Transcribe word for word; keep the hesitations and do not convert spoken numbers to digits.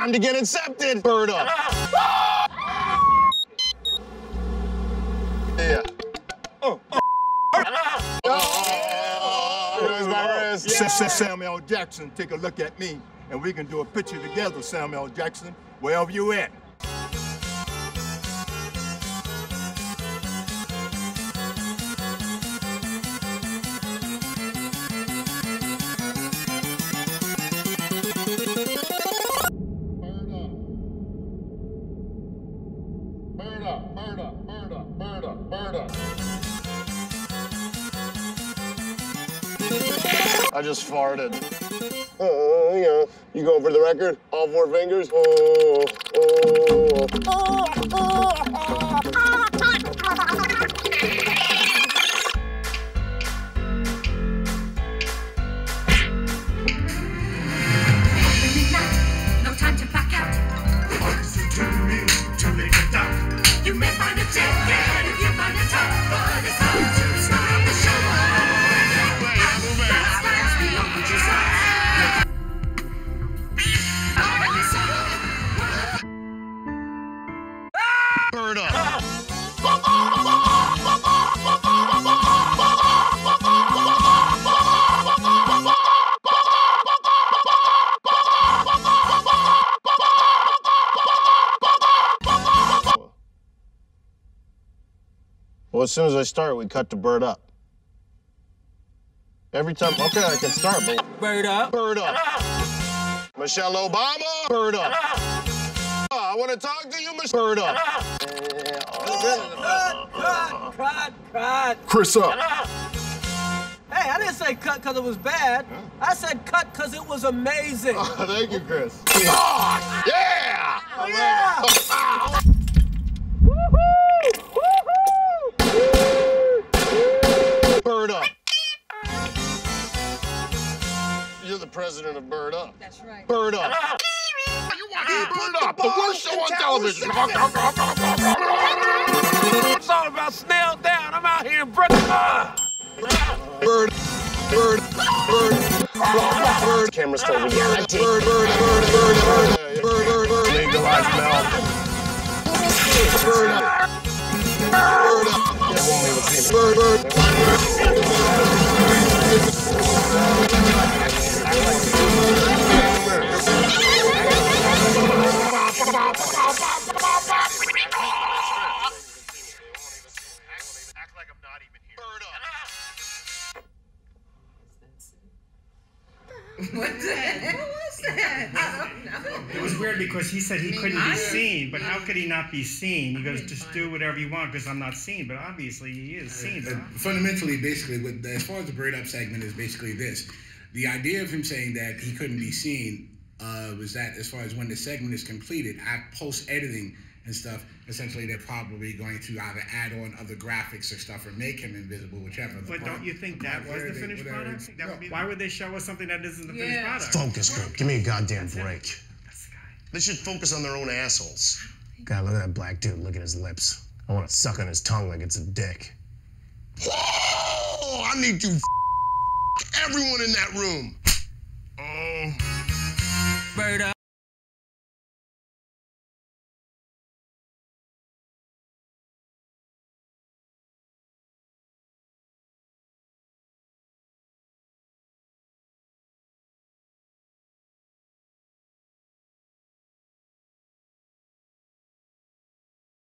Time to get incepted. Bird up. Yeah. Oh. Oh. Oh. There's my wrist. Yeah. Samuel Jackson, take a look at me, and we can do a picture together, Samuel Jackson, wherever you at. Bird up, bird up, bird up, bird up, bird up. I just farted. Uh, you know, you go for the record, all four fingers. Oh, oh, oh. No time to back out. Listen to me to make a doubt. You may find it ticket if you find it tough, but it's time to start the show. Bird up. Well, as soon as I start, we cut to bird up. Every time, okay, I can start, but... Bird up. Bird up. Michelle Obama, bird up. I want to talk to you, Miss Bird up. Cut, cut, cut, cut. Chris up. Hey, I didn't say cut because it was bad. I said cut because it was amazing. Oh, thank you, Chris. Oh, yeah! Oh, yeah! Oh. Bird up. You're the president of Bird Up. That's right. Bird Up. You want to Bird Up, the worst show on television. It's all about Snail down. I'm out here in Brooklyn. Bird. Bird. Bird. Bird. Camera's still reality. Bird. Bird. Bird. Bird. Bird. Bird. Bird. Legalize milk. Bird up. Bird up. It won't even see me. Bird. Bird. Act like I'm not even here. Bird up. What's that? What was that? I don't know. It was weird because he said he couldn't I be didn't- seen, but how could he not be seen? He goes, just do whatever you want because I'm not seen, but obviously he is seen. Uh, fundamentally, basically, with, as far as the Bird Up segment is basically this. The idea of him saying that he couldn't be seen uh, was that as far as when the segment is completed, at post-editing and stuff, essentially they're probably going to either add on other graphics or stuff or make him invisible, whichever. But don't you think that was the finished product? That would be, No. why would they show us something that isn't the finished Yeah. product? Focus group. Give me a goddamn break. That's the guy. They should focus on their own assholes. God, look at that black dude. Look at his lips. I want to suck on his tongue like it's a dick. Whoa! I need to f everyone in that room. Oh. Bird up.